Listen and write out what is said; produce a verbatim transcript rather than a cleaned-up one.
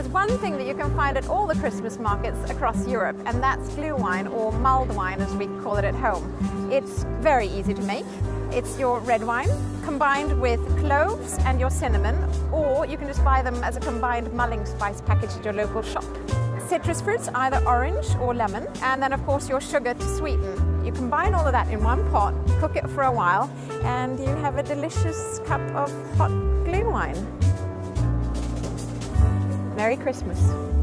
There's one thing that you can find at all the Christmas markets across Europe, and that's hwein, or mulled wine as we call it at home. It's very easy to make. It's your red wine combined with cloves and your cinnamon, or you can just buy them as a combined mulling spice package at your local shop. Citrus fruits, either orange or lemon, and then of course your sugar to sweeten. You combine all of that in one pot, cook it for a while, and you have a delicious cup of hot wine. Merry Christmas.